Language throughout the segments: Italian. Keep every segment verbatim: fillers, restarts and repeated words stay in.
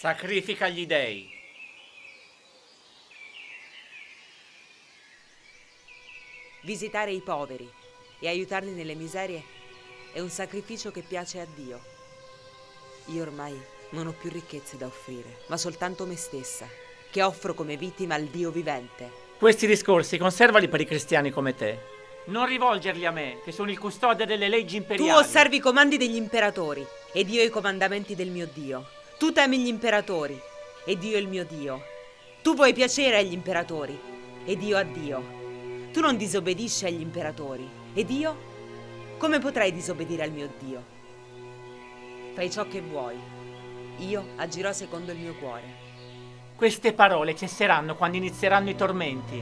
Sacrifica gli dei. Visitare i poveri e aiutarli nelle miserie è un sacrificio che piace a Dio. Io ormai non ho più ricchezze da offrire, ma soltanto me stessa, che offro come vittima al Dio vivente. Questi discorsi conservali per i cristiani come te. Non rivolgerli a me, che sono il custode delle leggi imperiali. Tu osservi i comandi degli imperatori, ed io i comandamenti del mio Dio. Tu temi gli imperatori, ed io il mio Dio. Tu vuoi piacere agli imperatori, ed io a Dio. Tu non disobbedisci agli imperatori, ed io? Come potrei disobbedire al mio Dio? Fai ciò che vuoi. Io agirò secondo il mio cuore. Queste parole cesseranno quando inizieranno i tormenti.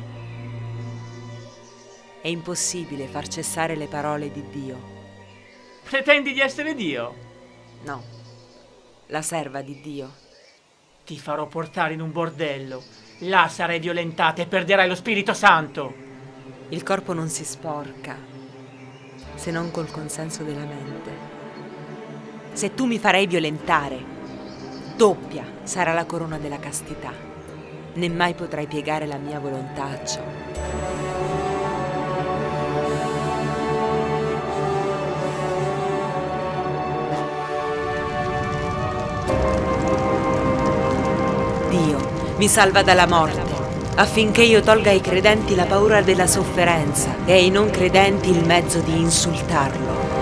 È impossibile far cessare le parole di Dio. Pretendi di essere Dio? No, la serva di Dio. Ti farò portare in un bordello. Là sarai violentata e perderai lo Spirito Santo. Il corpo non si sporca, se non col consenso della mente. Se tu mi farai violentare, doppia sarà la corona della castità. Né mai potrai piegare la mia volontà a ciò. Dio mi salva dalla morte, affinché io tolga ai credenti la paura della sofferenza e ai non credenti il mezzo di insultarlo.